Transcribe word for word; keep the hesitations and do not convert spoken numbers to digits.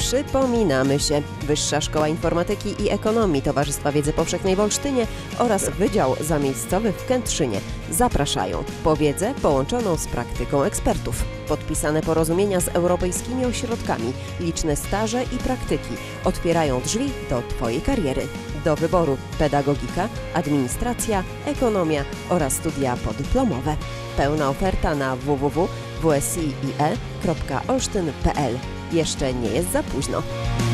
Przypominamy się, Wyższa Szkoła Informatyki i Ekonomii Towarzystwa Wiedzy Powszechnej w Olsztynie oraz Wydział Zamiejscowy w Kętrzynie zapraszają po wiedzę połączoną z praktyką ekspertów. Podpisane porozumienia z europejskimi ośrodkami, liczne staże i praktyki otwierają drzwi do Twojej kariery. Do wyboru pedagogika, administracja, ekonomia oraz studia podyplomowe. Pełna oferta na w w w kropka w s i e kropka olsztyn kropka p l. Jeszcze nie jest za późno.